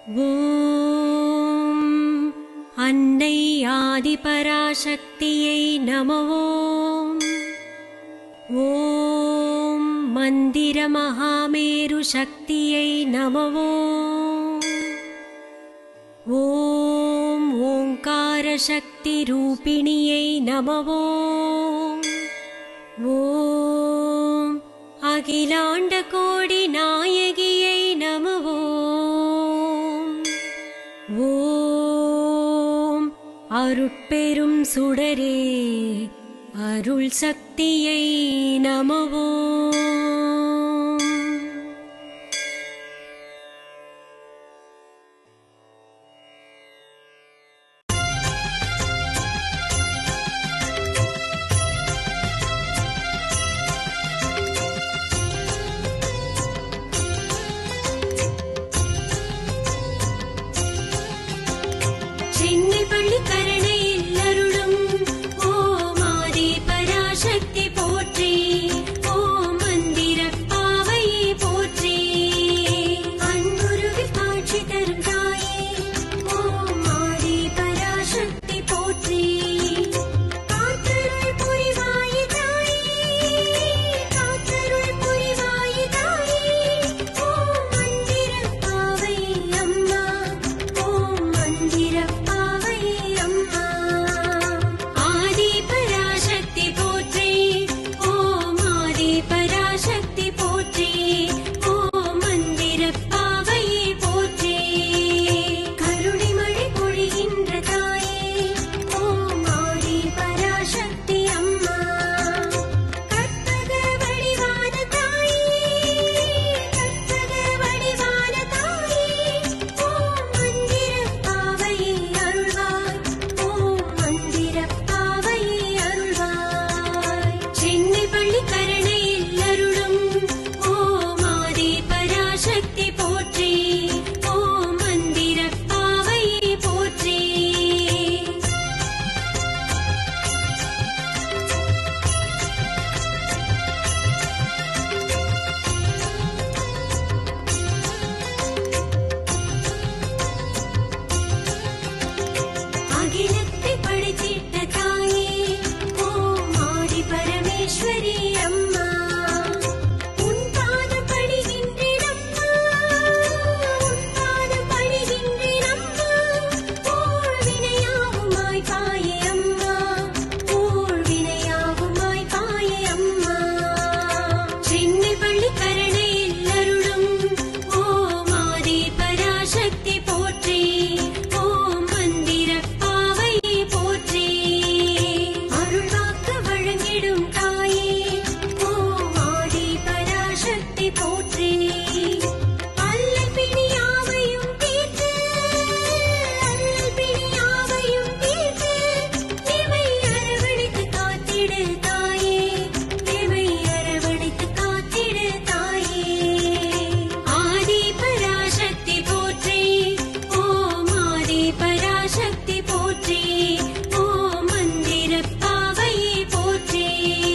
ஓம் அன்னை ஆதிபராசக்தியை நமோ. ஓம் மந்திர மகாமேரு சக்தியை நமோ. ஓம் ஓங்கார சக்தி ரூபிணியை நமோ. ஓம் அகிலாண்ட கோடி நாயகியை நமோ. ஓம் அருட்பெரும் சுடரே அருள் சக்தியை நமோ. சென்னை பள்ளிக்கரணையில் அருளும் ஓம் ஆதிபராசக்தி போற்றி. ஓம் மந்திரப் பாவையை போற்றி. அன்புருவில் காட்சி தரும் தாயே ஓம் ஆதிபராசக்தி போற்றி. காத்தருள் புரிவாயே தாயே, காத்தருள் புரிவாயே தாயே. ஓம் மந்திரப் பாவையை அம்மா, ஓம் மந்திரப் பாவையை அம்மா. ஆதிபராசக்தி போற்றி. ஓம் ஆதிபராசக்தி போற்றி. ஓம் மந்திரப் பாவையை போற்றி. கருணை மழை பொழிகின்ற தாயே ஓம் ஆதிபராசக்தி அம்மா. கற்பக வடிவான தாயே, கற்பக வடிவான தாயே. ஓம் மந்திரப் பாவையை அருள்வாய், ஓம் மந்திரப் பாவையை அருள்வாய். சென்னை பள்ளிக்கரணையில் அருளும் ஓம் ஆதிபராசக்தி போற்றி. ஓம் மந்திரப் பாவையை போற்றி. அகிலத்தை படைத்திட்ட தாயே ஓம் ஆதி பரமேஸ்வரி அம்மா. உன் பாதம் பணிகின்றேன் அம்மா, உன் பாதம் பணிகின்றேன் அம்மா. ஓர் வினையாகுமாய் பாயே அம்மா, ஓர் வினையாகுமாய் பாயே அம்மா. சென்னை பள்ளிக்கரணையில் அருளும் ஓம் ஆதிபராசக்தி போற்றி. ஓம் மந்திரப் பாவையை போற்றி. அருள்வாக்கு வழங்கிடும் தாயே ஓம் ஆதிபராசக்தி போற்றி. அல்லல் பிணியாவையும் தீர்த்து, அல்லல் பிணியாவையும் தீர்த்து. எமை அரவணைத்து காத்திடு தாயே, எமை அரவணைத்து காத்திடு தாயே. ஆதிபராசக்தி போற்றி. ஓம் ஆதிபராசக்தி போற்றி. ஓம் மந்திரப் பாவையை போற்றி.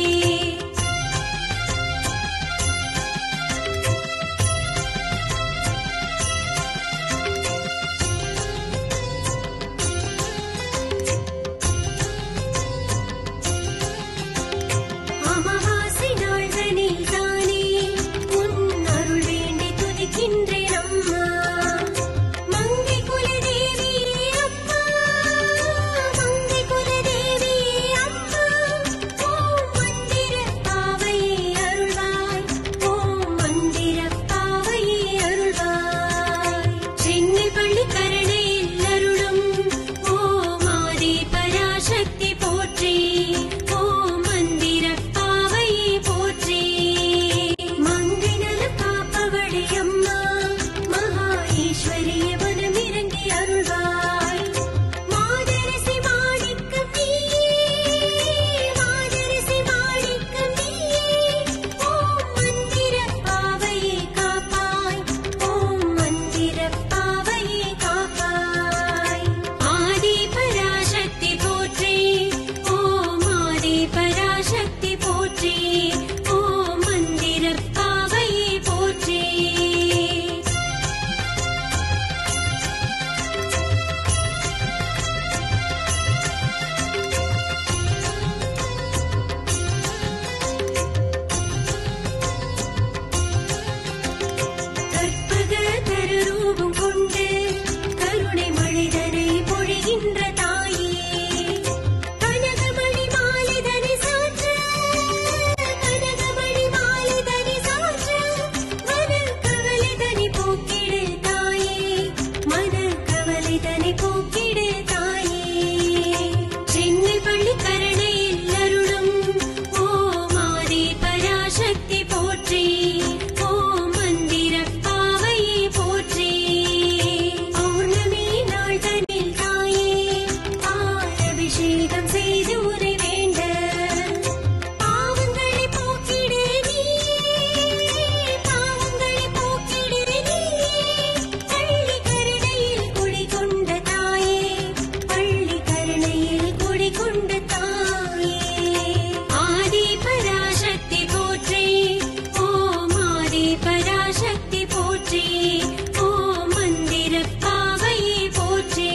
அமாவாசை நாள்தனில் தானே உன் அருள் வேண்டி துதிக்கின்றேன் அம்மா. மங்கை குலதேவியே அம்மா, மங்கை குலதேவியே அம்மா. ஓம் மந்திரப் பாவையை அருள்வாய், ஓம் மந்திரப் பாவையை அருள்வாய். சென்னை பள்ளிக்கரணையில் அருளும் ஓம் ஆதிபராசக்தி போற்றி. ஓம் மந்திரப் பாவையை போற்றி. மங்கை நலம் காப்பவளே அம்மா, மகா ஈஸ்வரிய வனமிறங்கி அருள்வாய். மாதரசி மாணிக்கம் நீயே, மாதரசி மாணிக்கம் நீயே. ஓம் மந்திரப் பாவையை காப்பாய், ஓம் மந்திரப் பாவையை காப்பாய். ஆதிபராசக்தி போற்றி. ஓம் ஆதிபராசக்தி போற்றி. ஓம் மந்திரப் பாவையை போற்றி. பராசக்தி போற்றி. ஓம் மந்திர பாவையே போற்றி.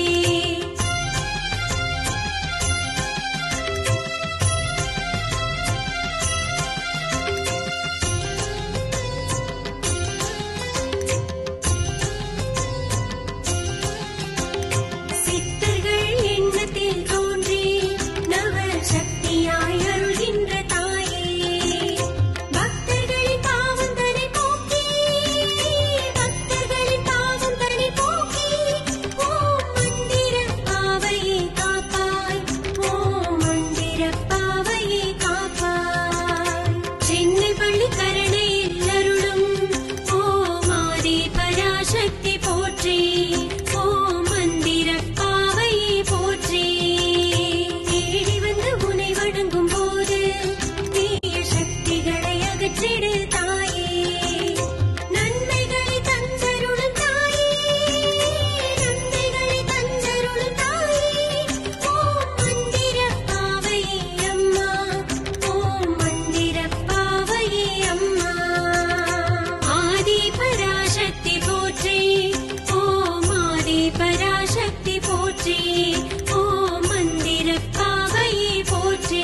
சித்தர்கள் எண்ணத்தில் தோன்றி நவ சக்தியாய் அருள்கின்ற தாயே, பக்தர்களின் பாவம் தனை போக்கி, பக்தர்களின் பாவம் தனை போக்கி, ஓம் மந்திர பாவையே காப்பாய், ஓம் மந்திர பாவையே காப்பாய். சென்னை பள்ளிக்கரணையில் அருளும் ஓம் ஆதி பராசக்தி போற்றி. ஓம் மந்திர பாவையே போற்றி. தேடி வந்து உனை வணங்கும் போது தீய சக்திகளை அகற்றிடு தாயே, நன்மைகளை தந்தருளும் தாயே, நன்மைகளை தந்தருளும் தாயே. ஓம் மந்திர பாவையே அம்மா, ஓம் மந்திர பாவையே அம்மா. ஆதி பராசக்தி போற்றி. ஓம் ஆதி பராசக்தி போற்றி. ஓம் மந்திர பாவையே போற்றி.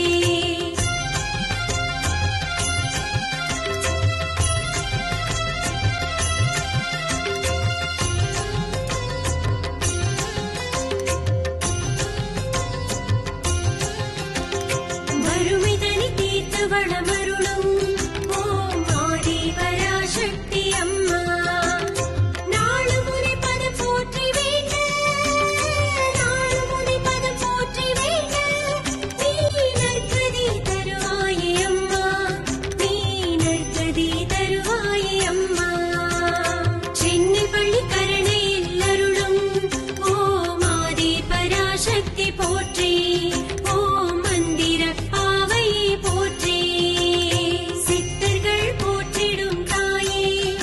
வறுமை தனி தீர்த்து வளமருளும் ஓம் ஆதி பராசக்தி அம்மா. நாளும் உனை பதம் போற்றி வேண்ட, நாளும் உனை பதம் போற்றி வேண்ட, நீ நற்கதி தருவாயே அம்மா, நீ நற்கதி தருவாயே அம்மா. சென்னை பள்ளிக்கரணையில் அருளும் ஓம் ஆதி பராசக்தி போற்றி. ஓம் மந்திர பாவையே போற்றி. சித்தர்கள் போற்றிடும் தாயே,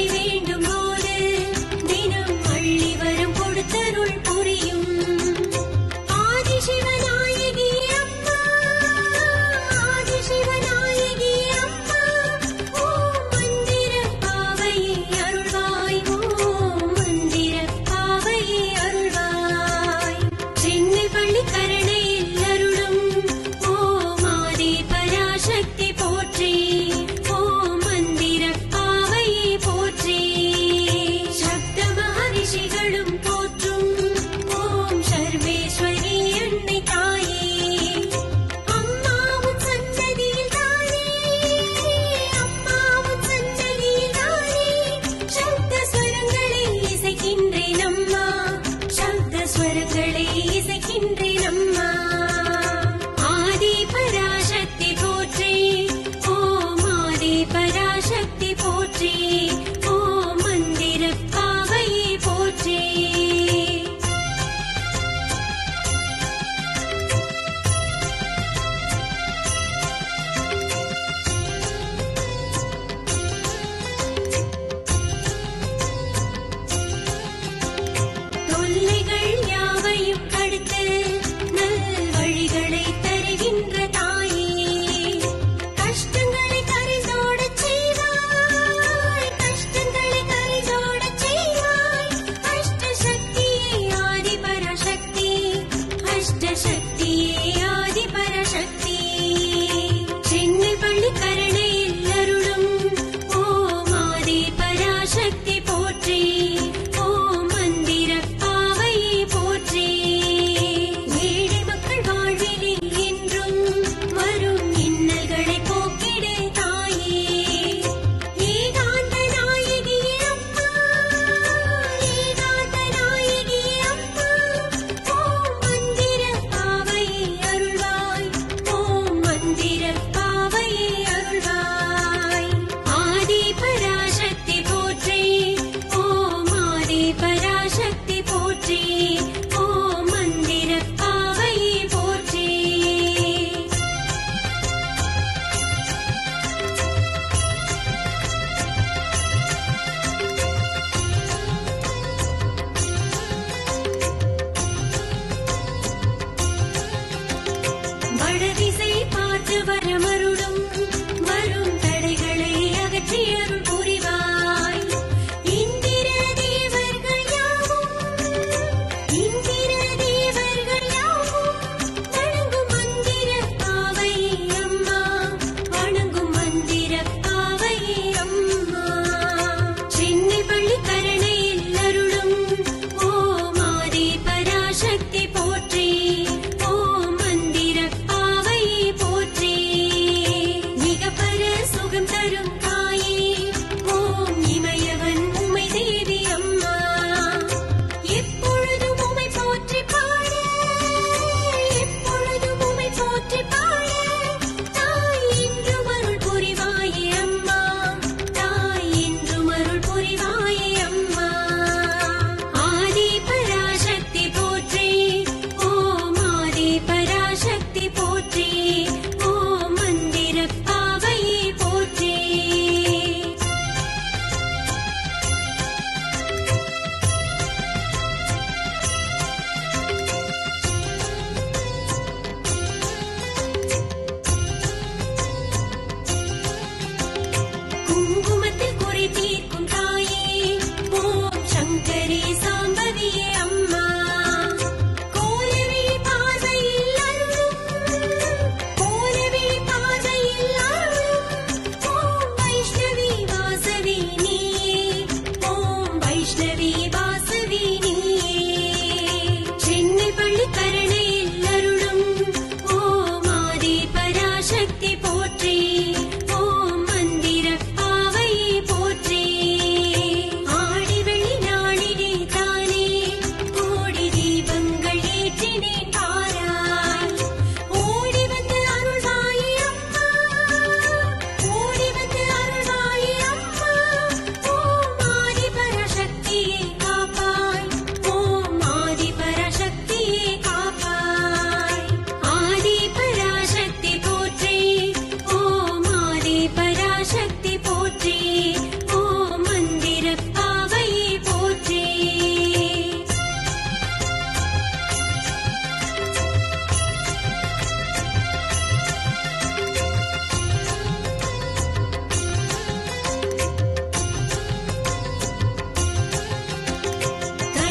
தேவை வேண்டும் போது தினம் அள்ளி வரம் கொடுத்தருள் புரியும் ஆதிசிவநாயகி அம்மா, ஆதிசிவநாயகி அம்மா. ஓம் மந்திர பாவையே அருள்வாய், ஓம் மந்திர பாவையே அருள்வாய். சென்னை பள்ளிக்கரணையில் அருளும் ஓம் ஆதி பராசக்தி போற்றி, ஓம் மந்திர பாவையே போற்றி. சப்த மகரிஷிகளும் போற்றும் ஓம் சர்வேஸ்வரி அன்னை தாயே. அம்மாவும் சன்னதியில் தானே, அம்மாவும் சன்னதியில் தானே. சப்த ஸ்வரங்களை இசைக்கின்றேன் அம்மா, சப்த ஸ்வரங்களை இசைக்கின்றேன் அம்மா. ஆதி பராசக்தி போற்றி, ஓம் ஆதி பராசக்தி போற்றி, ஓம் மந்திர பாவையே போற்றி. தொல்லைகள் யாவையும் கடந்து நல்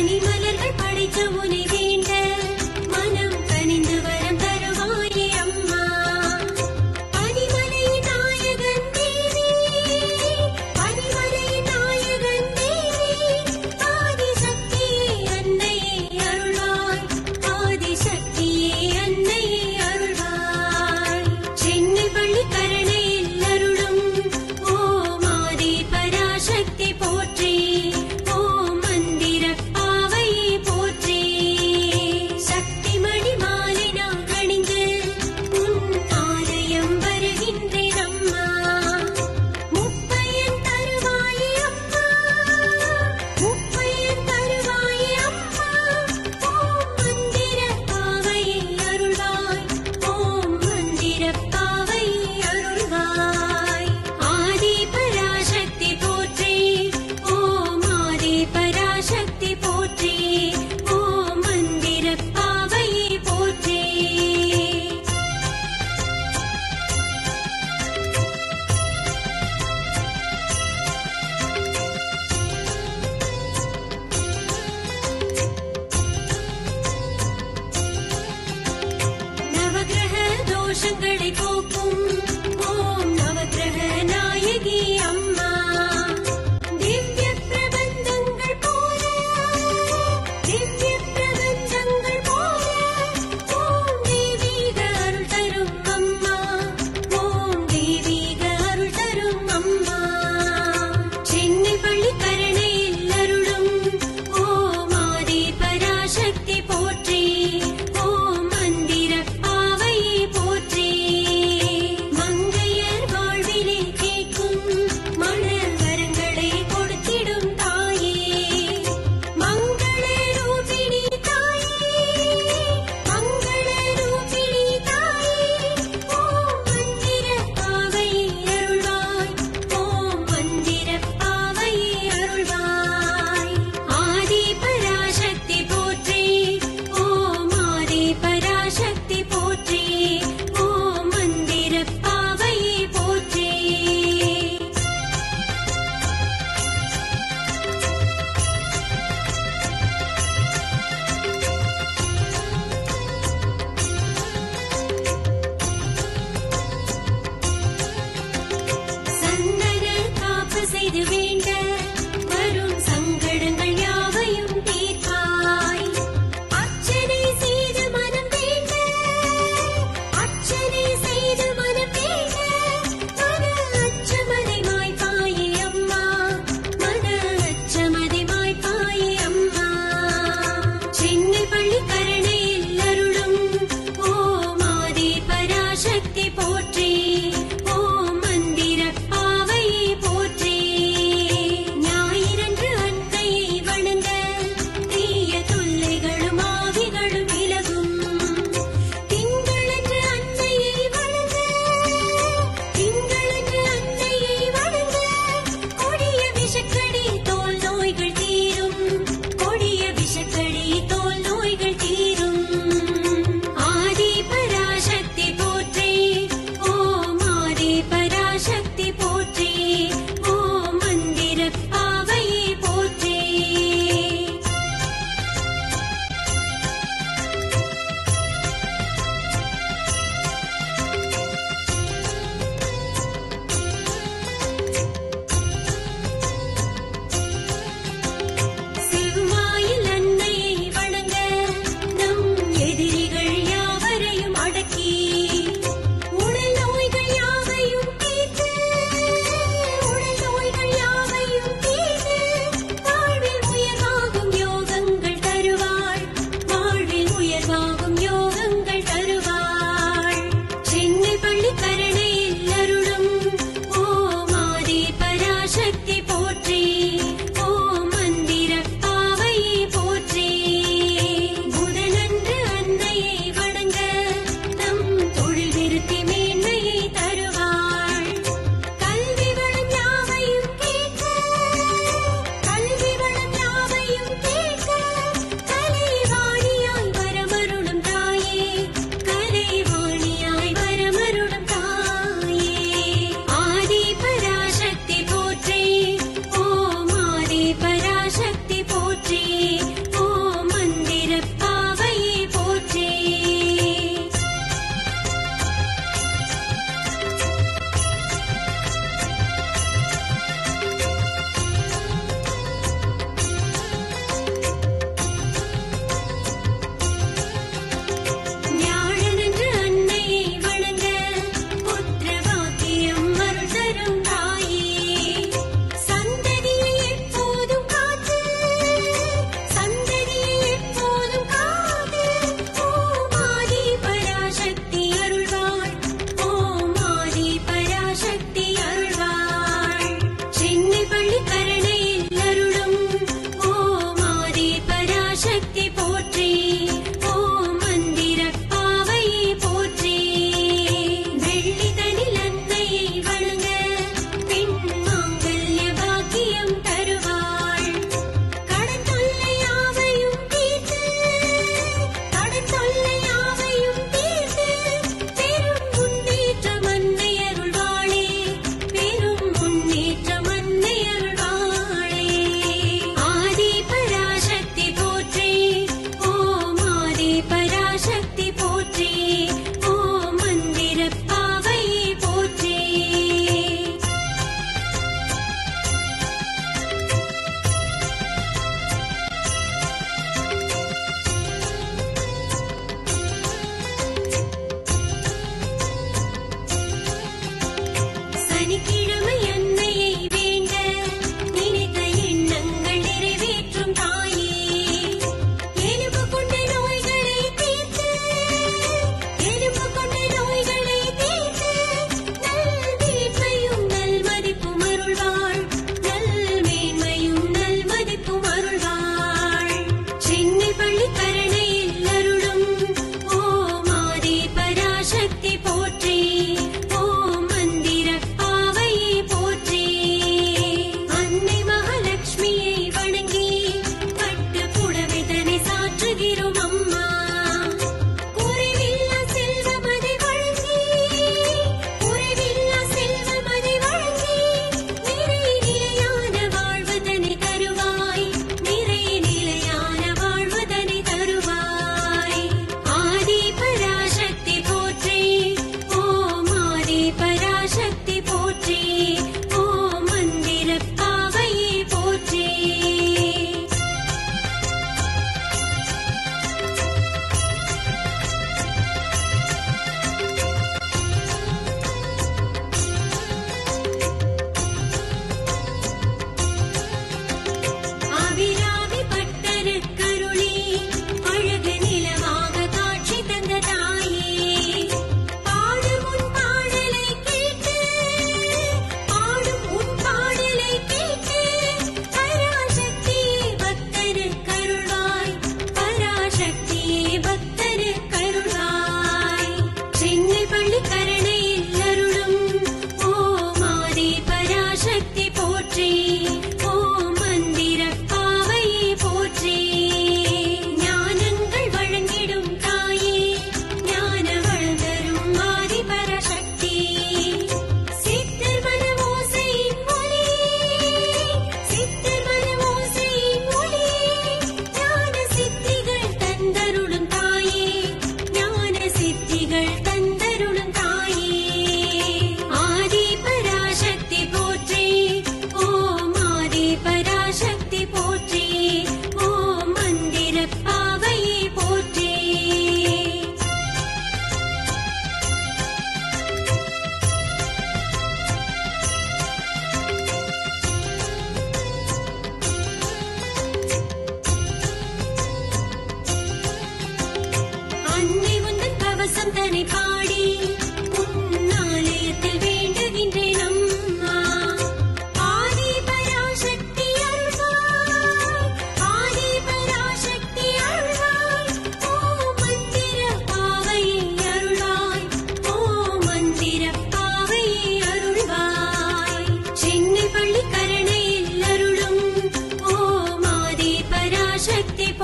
பனிமலர்கள் படைத்த உனை வேண்ட மனம் கனிந்து வரம் தருவாயே அம்மா. பனிமலை நாயகன் தேவி, பனிமலை நாயகன் தேவி, ஆதிசக்தியே அன்னையே அருள்வாய், ஆதிசக்தியே அன்னையே அருள்வாய். சென்னை பள்ளிக்கரணையில் அருளும் ஓம் ஆதி பராசக்தி போற்றி, ஓம் மந்திர பாவையே போற்றி. சக்தி மணி மாலை நான் அணிந்து உன் ஆலயம் வருகின்றேன் அம்மா. முப்பையன் தருவாயே அம்மா, முப்பையன் தருவாயே அம்மா. ஓம் மந்திர பாவையே அருள்வாய், ஓம் மந்திர பாவையே அருள்வாய். ஆதி பராசக்தி போற்றி, ஓம் ஆதி பராசக்தி போற்றி, ஓம் மந்திர பாவையே போற்றி. நவக்கிரக தோஷங்களை போக்கும் ஓம் நவக்கிரக நாயகி அம்மா. திவ்ய பிரபந்தங்கள் போல, திவ்ய பிரபந்தங்கள் போல ஓம் தெய்வீக அருள் தரும் அம்மா, ஓம் தெய்வீக அருள் தரும் அம்மா. சென்னை பள்ளிக்கரணையில் அருளும் ஓம் ஆதி பராசக்தி போற்றி, ஓம் மந்திர பாவையே போற்றி. மங்கையர் வாழ்விலே கேட்கும் மணல் வரங்களை கொடுத்திடும் தாயே, மங்கள ரூபிணி தாயே, மங்கள ரூபிணி தாயே. ஓம் மந்திர பாவையே அருள்வாய், ஓம் மந்திர பாவையே அருள்வாய்.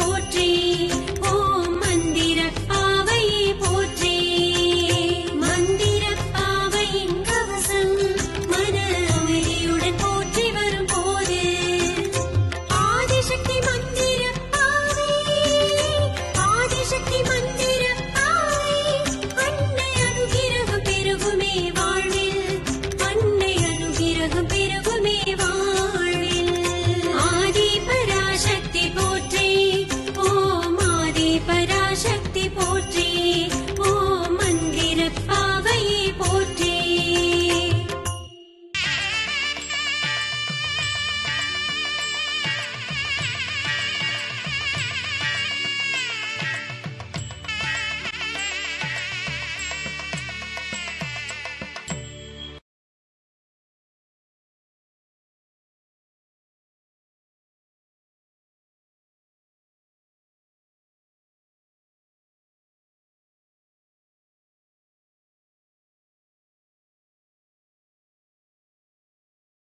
போற்றி